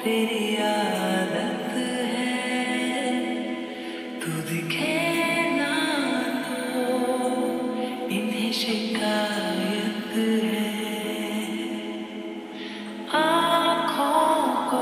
तेरी आदत है तू दिखे ना तो इन्हें शिकायत है आँखों को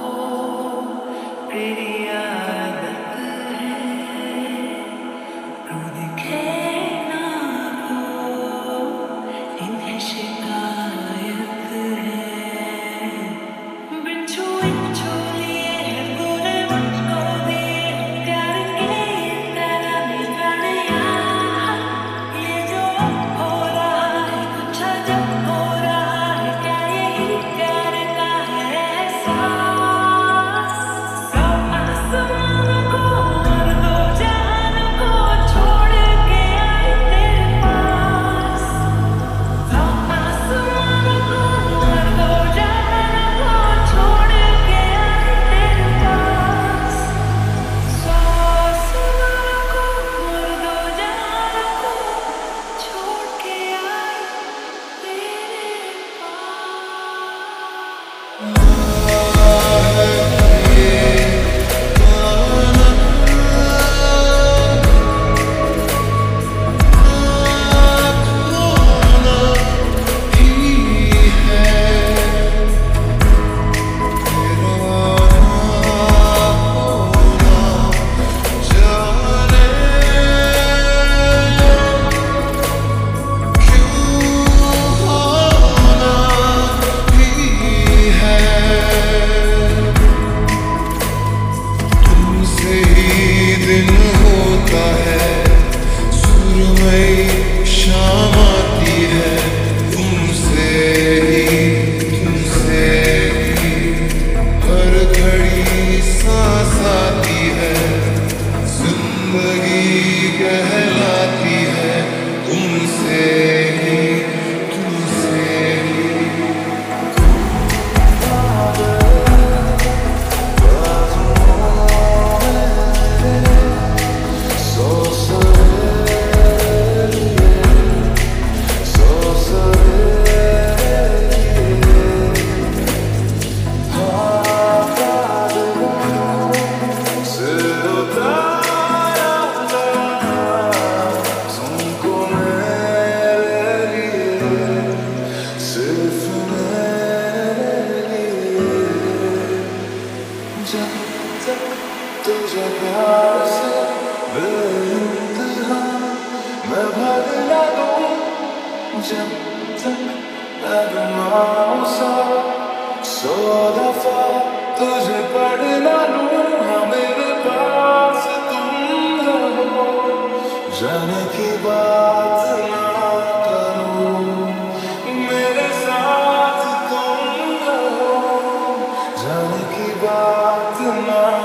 तेरी आदत है तू दिखे ना तो इन्हें शिकायत है बिन छुए छू लिए है पूरे मुझको दिए प्यार के ये तराने गाने यहाँ ये जो हो रहा है कुछ अजब हो रहा है क्या यही प्यार का है एहसास दो आसमानों को और दो जहानों को छोड़ के आए तेरे पास दो आसमानों को और दो जहानों को छोड़ के आए तेरे पास सौ आसमानों को और दो जहानों को छोड़ के आए तेरे तुझे प्यार से बेइंतहा मैं भगला दूं जब तक मैं बीमार सा सौ दफा तुझे पढ़ ना लूं हाँ मेरे पास तुम रहो जाने की बात ना करो मेरे साथ तुम रहो जाने की बात ना